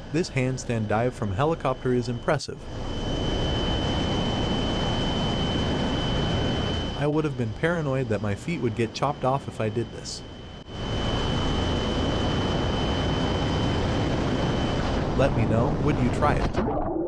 This handstand dive from helicopter is impressive. I would have been paranoid that my feet would get chopped off if I did this. Let me know, would you try it?